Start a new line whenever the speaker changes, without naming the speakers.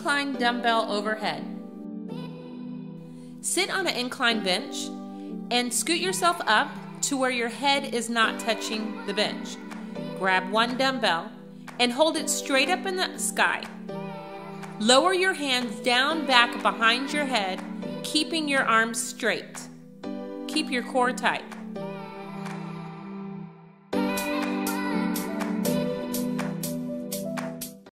incline dumbbell overhead. Sit on an incline bench and scoot yourself up to where your head is not touching the bench. Grab one dumbbell and hold it straight up in the sky. Lower your hands down back behind your head, keeping your arms straight. Keep your core tight.